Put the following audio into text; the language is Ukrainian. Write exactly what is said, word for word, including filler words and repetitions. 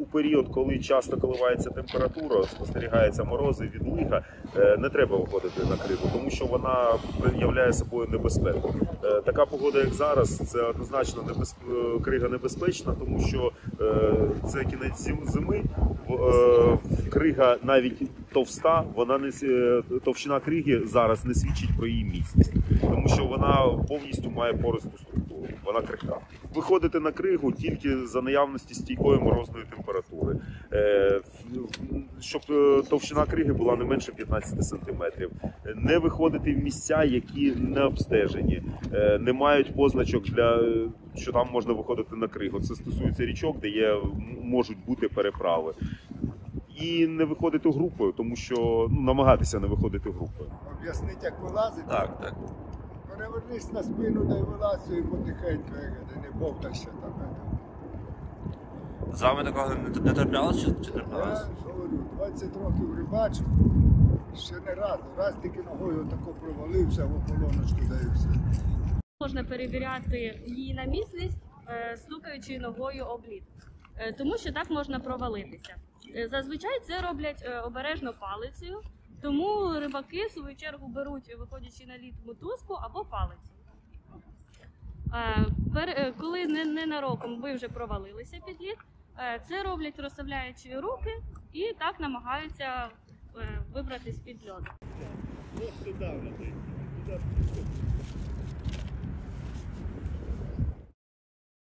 період, коли часто коливається температура, спостерігається морози, відлига, не треба виходити на кригу, тому що вона являє собою небезпеку. Така погода, як зараз, це однозначно небез... крига небезпечна, тому що це кінець зими, крига навіть товста, вона не товщина криги зараз не свідчить про її міцність, тому що вона повністю має пористу структуру, вона крихка. Виходити на кригу тільки за наявності стійкої морозної температури, щоб товщина криги була не менше п'ятнадцяти сантиметрів. Не виходити в місця, які не обстежені, не мають позначок, для, що там можна виходити на кригу. Це стосується річок, де є, можуть бути переправи. І не виходити групою, тому що ну, намагатися не виходити групою. Об'ясніть, як вилазити? Так, так. Перевернись на спину, дай вилазь і потихеньку, де не бовта ще там. З вами такого не, не траплялося чи, чи траплялося? Я говорю, двадцять років рибачу, ще не раз. Раз тільки ногою отако провалився в ополоночку, да і все. Можна перевіряти її на міцність, стукаючи ногою об лід, тому що так можна провалитися. Зазвичай це роблять обережно палицею, тому рибаки в свою чергу беруть, виходячи на лід, мотузку або палицю. Коли ненароком ви вже провалилися під лід, це роблять розставляючи руки і так намагаються вибратись під льод.